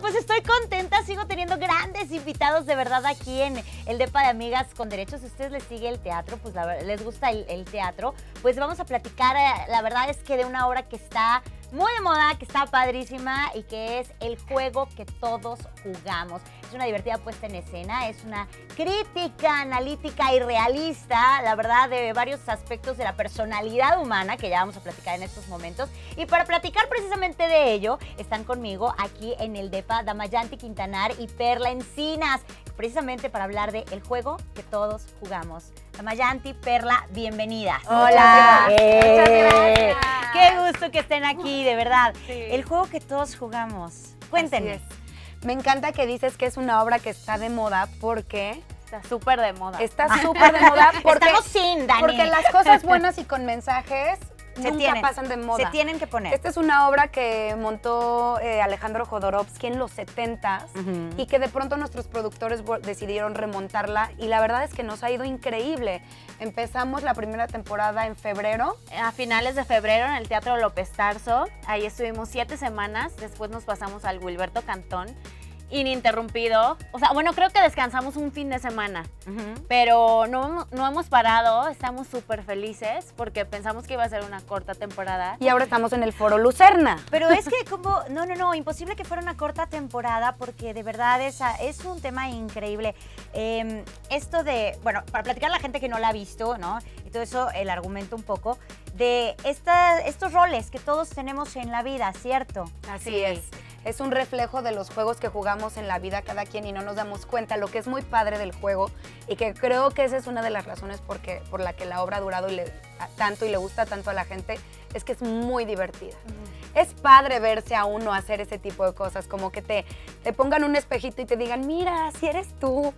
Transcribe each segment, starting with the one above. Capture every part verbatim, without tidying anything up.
pues estoy contenta, sigo teniendo grandes invitados de verdad aquí en el Depa de Amigas con Derechos. Si a ustedes les sigue el teatro, pues la, les gusta el, el teatro, pues vamos a platicar, eh, la verdad es que de una obra que está muy de moda, que está padrísima y que es El juego que todos jugamos. Es una divertida puesta en escena, es una crítica analítica y realista, la verdad, de varios aspectos de la personalidad humana, que ya vamos a platicar en estos momentos. Y para platicar precisamente de ello, están conmigo aquí en el Depa Damayanti Quintanar y Perla Encinas, precisamente para hablar de El juego que todos jugamos. Damayanti, Perla, bienvenidas. Hola. Eh, Muchas gracias. Qué gusto que estén aquí, de verdad. Sí. El juego que todos jugamos. Cuéntenme. Así es. Me encanta que dices que es una obra que está de moda porque Está súper de moda. está súper de moda porque, Estamos sin, Dani. porque las cosas buenas y con mensajes Se nunca tienen, pasan de moda. Se tienen que poner. Esta es una obra que montó eh, Alejandro Jodorowsky en los setentas Ujú. y que de pronto nuestros productores decidieron remontarla y la verdad es que nos ha ido increíble. Empezamos la primera temporada en febrero. A finales de febrero en el Teatro López Tarso. Ahí estuvimos siete semanas. Después nos pasamos al Wilberto Cantón. Ininterrumpido. O sea, bueno, creo que descansamos un fin de semana. Ujú. Pero no, no hemos parado. Estamos súper felices porque pensamos que iba a ser una corta temporada. Y ahora estamos en el Foro Lucerna. Pero es que como, no, no, no, imposible que fuera una corta temporada porque de verdad es, es un tema increíble. Eh, esto de, bueno, para platicar a la gente que no la ha visto, ¿no? Y todo eso, el argumento un poco, de esta, estos roles que todos tenemos en la vida, ¿cierto? Así Sí. es. Es un reflejo de los juegos que jugamos en la vida cada quien y no nos damos cuenta. Lo que es muy padre del juego y que creo que esa es una de las razones por, que, por la que la obra ha durado y le, a, tanto y le gusta tanto a la gente, es que es muy divertida. Uh-huh. Es padre verse a uno hacer ese tipo de cosas, como que te, te pongan un espejito y te digan, mira, si eres tú.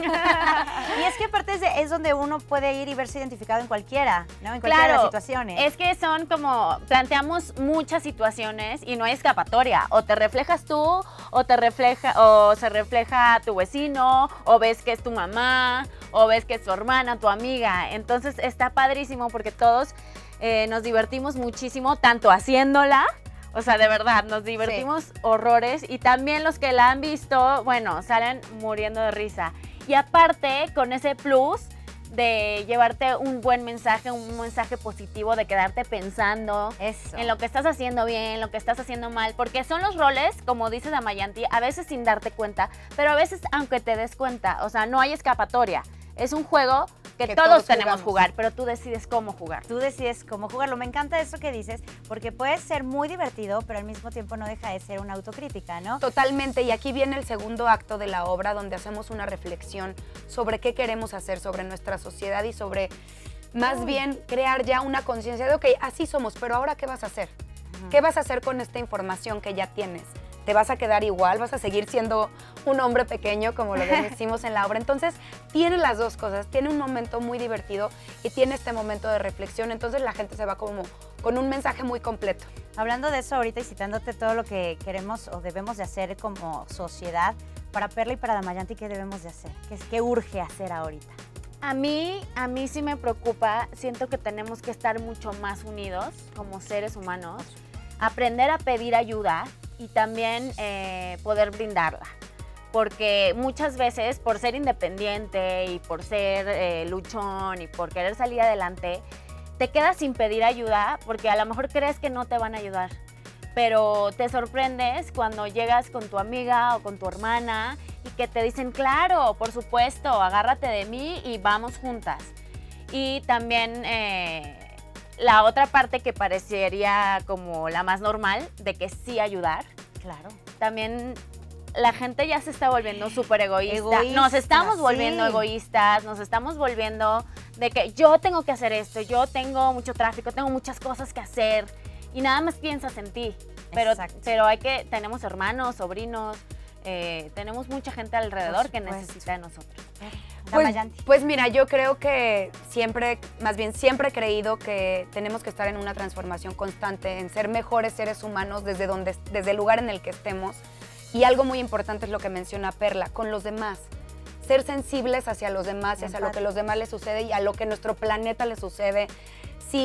Y es que aparte es, de, es donde uno puede ir y verse identificado en cualquiera, ¿no? En cualquiera Claro, de las situaciones. es que son como, planteamos muchas situaciones y no hay escapatoria. O te reflejas tú, o te refleja, o se refleja tu vecino, o ves que es tu mamá, o ves que es tu hermana, tu amiga. Entonces está padrísimo porque todos eh, nos divertimos muchísimo, tanto haciéndola, o sea, de verdad, nos divertimos sí. horrores. Y también los que la han visto, bueno, salen muriendo de risa. Y aparte, con ese plus de llevarte un buen mensaje, un mensaje positivo, de quedarte pensando Eso. en lo que estás haciendo bien, lo que estás haciendo mal, porque son los roles, como dice Damayanti, a veces sin darte cuenta, pero a veces aunque te des cuenta, o sea, no hay escapatoria. Es un juego que, que todos, todos tenemos que jugar, pero tú decides cómo jugar. Tú decides cómo jugarlo. Me encanta eso que dices, porque puede ser muy divertido, pero al mismo tiempo no deja de ser una autocrítica, ¿no? Totalmente, y aquí viene el segundo acto de la obra, donde hacemos una reflexión sobre qué queremos hacer, sobre nuestra sociedad y sobre, más Uy. bien, crear ya una conciencia de, ok, así somos, pero ahora, ¿qué vas a hacer? Uh-huh. ¿Qué vas a hacer con esta información que ya tienes? ¿Te vas a quedar igual? ¿Vas a seguir siendo un hombre pequeño, como lo decimos en la obra? Entonces, tiene las dos cosas. Tiene un momento muy divertido y tiene este momento de reflexión. Entonces, la gente se va como con un mensaje muy completo. Hablando de eso ahorita y citándote todo lo que queremos o debemos de hacer como sociedad, para Perla y para Damayanti, ¿qué debemos de hacer? ¿Qué, qué urge hacer ahorita? A mí, a mí sí me preocupa. Siento que tenemos que estar mucho más unidos como seres humanos. Aprender a pedir ayuda y también eh, poder brindarla, porque muchas veces por ser independiente y por ser eh, luchón y por querer salir adelante, te quedas sin pedir ayuda porque a lo mejor crees que no te van a ayudar, pero te sorprendes cuando llegas con tu amiga o con tu hermana y que te dicen, claro, por supuesto, agárrate de mí y vamos juntas. Y también eh, la otra parte que parecería como la más normal, de que sí ayudar. Claro. También la gente ya se está volviendo súper egoísta. Egoísta. Nos estamos volviendo sí. egoístas, nos estamos volviendo de que yo tengo que hacer esto, yo tengo mucho tráfico, tengo muchas cosas que hacer y nada más piensas en ti. Pero, pero hay que, tenemos hermanos, sobrinos, eh, tenemos mucha gente alrededor que necesita de nosotros. Pues, pues mira, yo creo que siempre, más bien siempre he creído que tenemos que estar en una transformación constante, en ser mejores seres humanos desde, donde, desde el lugar en el que estemos. Y algo muy importante es lo que menciona Perla, con los demás. Ser sensibles hacia los demás, hacia lo que a los demás les sucede y a lo que nuestro planeta le sucede. Si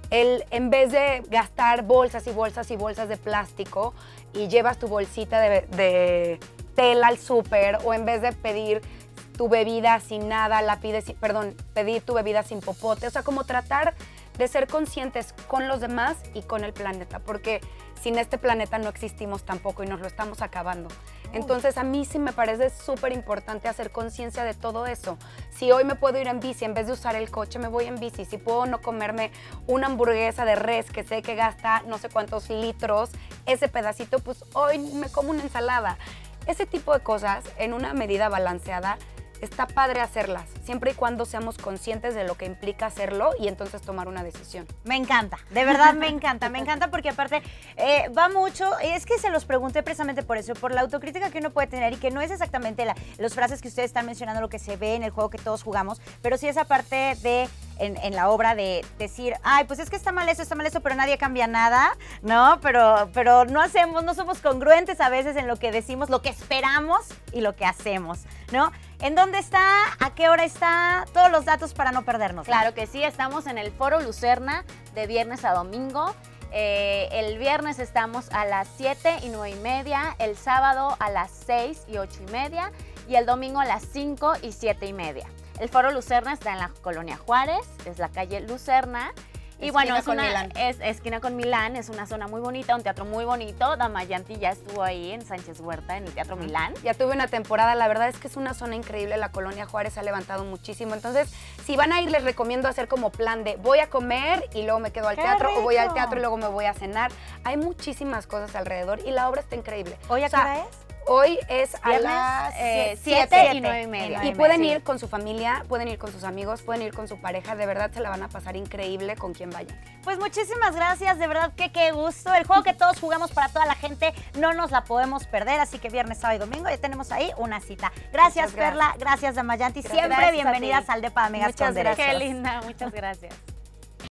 el, en vez de gastar bolsas y bolsas y bolsas de plástico y llevas tu bolsita de, de tela al súper, o en vez de pedir tu bebida sin nada, la pides, perdón, pedir tu bebida sin popote. O sea, como tratar de ser conscientes con los demás y con el planeta, porque sin este planeta no existimos tampoco y nos lo estamos acabando. Entonces, a mí sí me parece súper importante hacer conciencia de todo eso. Si hoy me puedo ir en bici, en vez de usar el coche, me voy en bici. Si puedo no comerme una hamburguesa de res que sé que gasta no sé cuántos litros, ese pedacito, pues hoy me como una ensalada. Ese tipo de cosas, en una medida balanceada, está padre hacerlas, siempre y cuando seamos conscientes de lo que implica hacerlo y entonces tomar una decisión. Me encanta, de verdad me encanta, me encanta porque aparte eh, va mucho, es que se los pregunté precisamente por eso, por la autocrítica que uno puede tener y que no es exactamente la, las frases que ustedes están mencionando, lo que se ve en el juego que todos jugamos, pero sí esa parte de... En, en la obra de decir, ay, pues es que está mal eso, está mal eso, pero nadie cambia nada, ¿no? Pero, pero no hacemos, no somos congruentes a veces en lo que decimos, lo que esperamos y lo que hacemos, ¿no? ¿En dónde está? ¿A qué hora está? Todos los datos para no perdernos. Claro que sí, estamos en el Foro Lucerna de viernes a domingo. Eh, el viernes estamos a las siete y nueve y media, el sábado a las seis y ocho y media y el domingo a las cinco y siete y media. El Foro Lucerna está en la Colonia Juárez, es la calle Lucerna. Y Esquina bueno, es con una Milán. Es, esquina con Milán, es una zona muy bonita, un teatro muy bonito. Damayanti ya estuvo ahí en Sánchez Huerta, en el Teatro Milán. Ya tuve una temporada, la verdad es que es una zona increíble, la Colonia Juárez ha levantado muchísimo. Entonces, si van a ir, les recomiendo hacer como plan de voy a comer y luego me quedo al ¡Qué teatro, o voy al rico! teatro y luego me voy a cenar. Hay muchísimas cosas alrededor y la obra está increíble. ¿Hoy a O qué sea, hora es? Hoy es a Viernes, las eh, siete siete y nueve y media. Y pueden Sí. ir con su familia, pueden ir con sus amigos, pueden ir con su pareja. De verdad se la van a pasar increíble con quien vayan. Pues muchísimas gracias, de verdad que qué gusto. El juego que todos jugamos para toda la gente, no nos la podemos perder, así que viernes, sábado y domingo ya tenemos ahí una cita. Gracias, Muchas gracias. Perla, gracias Damayanti, Gracias siempre a bienvenidas ti. al Depa de Amigas Muchas con Derechos. gracias. Qué linda, muchas gracias.